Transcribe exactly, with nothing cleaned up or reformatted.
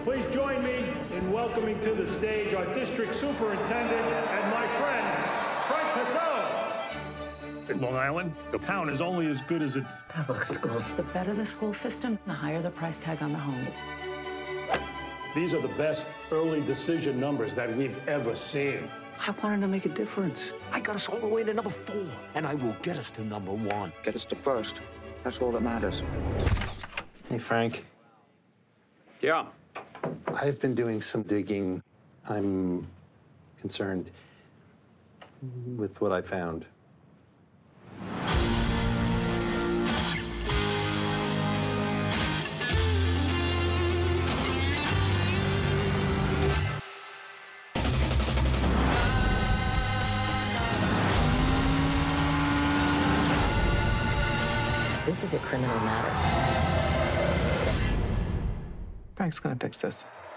Please join me in welcoming to the stage our district superintendent and my friend, Frank Tassone. In Long Island, the town is only as good as its public schools. The better the school system, the higher the price tag on the homes. These are the best early decision numbers that we've ever seen. I wanted to make a difference. I got us all the way to number four, and I will get us to number one. Get us to first. That's all that matters. Hey, Frank. Yeah. I've been doing some digging. I'm concerned with what I found. This is a criminal matter. Frank's gonna fix this.